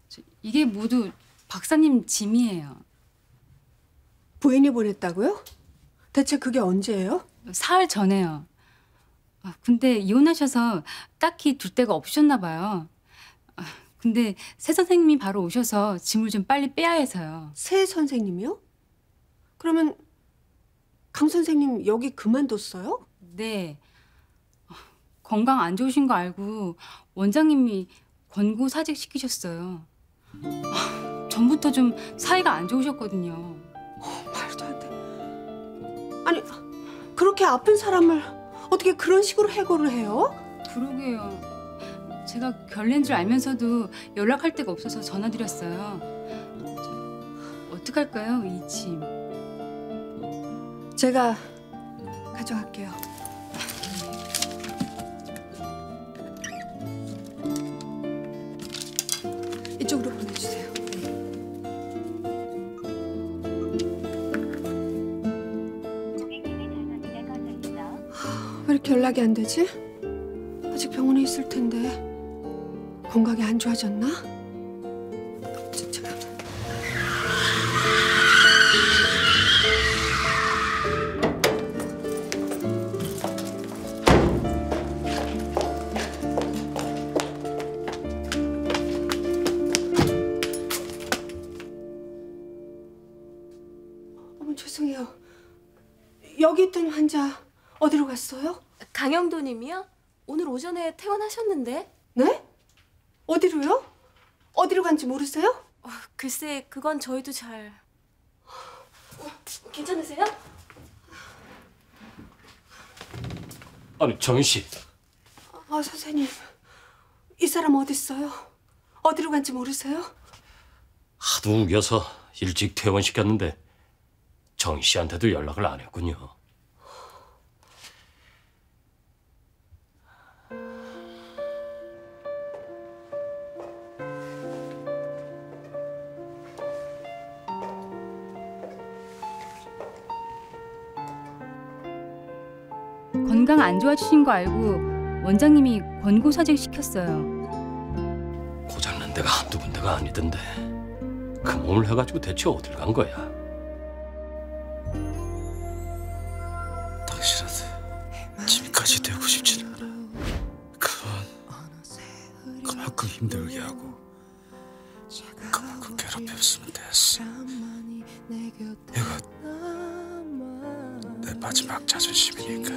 이게 모두 박사님 짐이에요. 부인이 보냈다고요? 대체 그게 언제예요? 사흘 전에요. 근데 이혼하셔서 딱히 둘 데가 없으셨나 봐요. 근데 새 선생님이 바로 오셔서 짐을 좀 빨리 빼야 해서요. 새 선생님이요? 그러면 강 선생님 여기 그만뒀어요? 네. 건강 안 좋으신 거 알고 원장님이 권고사직 시키셨어요. 전부터 좀 사이가 안 좋으셨거든요. 말도 안 돼. 아니, 그렇게 아픈 사람을 어떻게 그런 식으로 해고를 해요? 그러게요. 제가 결례인 줄 알면서도 연락할 데가 없어서 전화드렸어요. 어떡할까요, 이 짐? 제가 가져갈게요. 이쪽으로 보내주세요. 왜 이렇게 연락이 안 되지? 아직 병원에 있을 텐데. 건강이 안 좋아졌나? 잠깐만. 어머, 죄송해요. 여기 있던 환자 어디로 갔어요? 강영도님이요? 오늘 오전에 퇴원하셨는데. 네? 어디로요? 어디로 간지 모르세요? 글쎄, 그건 저희도 잘... 괜찮으세요? 아니, 정희 씨. 선생님. 이 사람 어디 있어요? 어디로 간지 모르세요? 하도 우겨서 일찍 퇴원시켰는데 정희 씨한테도 연락을 안 했군요. 건강 안 좋아지신 거 알고 원장님이 권고사직 시켰어요. 고장난 데가 한두 군데가 아니던데 그 몸을 해가지고 대체 어딜 간 거야? 당신한테 짐까지 되고 싶지는 않아. 그만큼 힘들게 하고 그만큼 괴롭혔으면 됐어. 이거 내 마지막 자존심이니까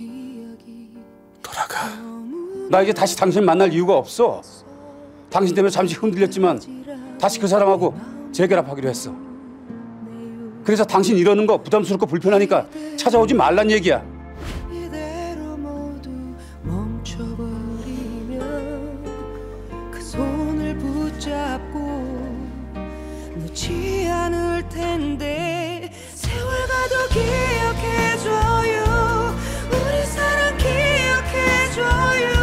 돌아가. 나 이제 다시 당신 만날 이유가 없어. 당신 때문에 잠시 흔들렸지만 다시 그 사람하고 재결합하기로 했어. 그래서 당신 이러는 거 부담스럽고 불편하니까 찾아오지 말란 얘기야. 이대로 모두 멈춰버리면 그 손을 붙잡고 놓지 않을 텐데 세월 가도 기억해줘요. 우리 사랑 기억해줘요.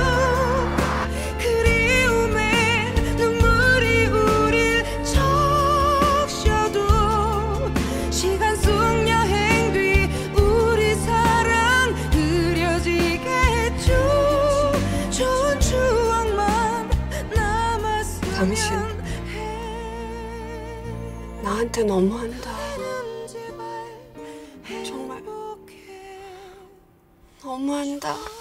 그리움에 눈물이 우릴 적셔도 시간 속 여행 뒤 우리 사랑 그려지겠죠. 좋은 추억만 남았으면 당신 나한테 너무한다. 정말 너무한다.